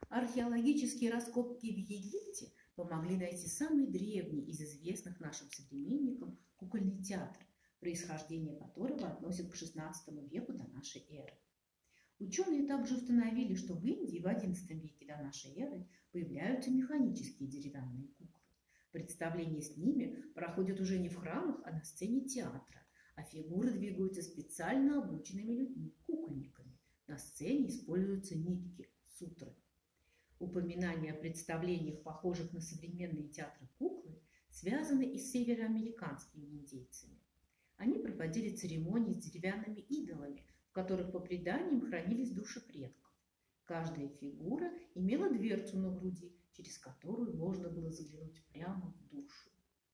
Археологические раскопки в Египте помогли найти самый древний из известных нашим современникам кукольный театр, происхождение которого относят к XVI веку до нашей эры. Ученые также установили, что в Индии в XI веке до нашей эры появляются механические деревянные куклы. Представления с ними проходят уже не в храмах, а на сцене театра, а фигуры двигаются специально обученными людьми, кукольниками. На сцене используются нитки, сутры. Упоминания о представлениях, похожих на современные театры куклы, связаны и с североамериканскими индейцами. Они проводили церемонии с деревянными идолами, в которых по преданиям хранились души предков. Каждая фигура имела дверцу на груди, через которую можно было заглянуть прямо в душу.